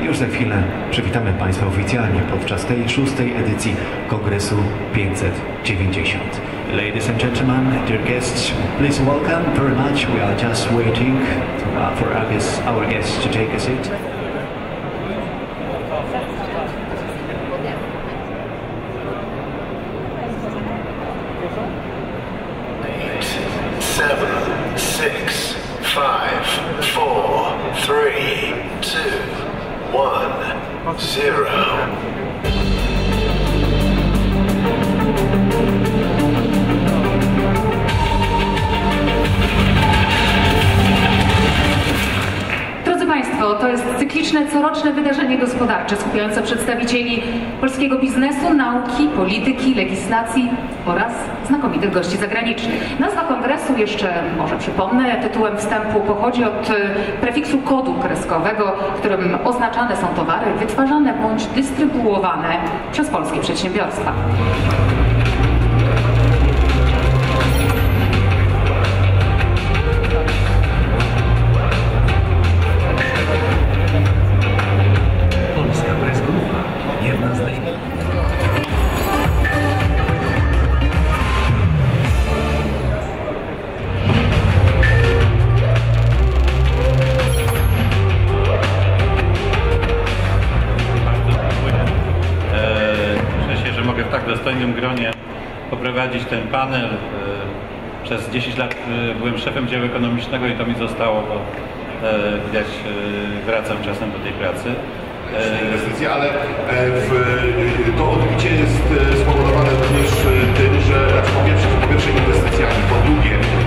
Już za chwilę przywitamy Państwa oficjalnie podczas tej 6. edycji Kongresu 590. Ladies and gentlemen, dear guests, please welcome very much. We are just waiting for our guests to take a seat. Seven, 6, 5, 4, 3, 2, 1, 0. Drodzy Państwo, to jest cykliczne, coroczne wydarzenie gospodarcze skupiające przedstawicieli polskiego biznesu, nauki, polityki, legislacji oraz znakomitych gości zagranicznych. Nazwa kongresu, jeszcze może przypomnę, tytułem wstępu pochodzi od prefiksu kodu kreskowego, którym oznaczane są towary wytwarzane bądź dystrybuowane przez polskie przedsiębiorstwa. W tak dostojnym gronie poprowadzić ten panel. Przez 10 lat byłem szefem działu ekonomicznego i to mi zostało, bo widać, wracam czasem do tej pracy. Inwestycje, ale to odbicie jest spowodowane również tym, że po pierwsze inwestycjami, po drugie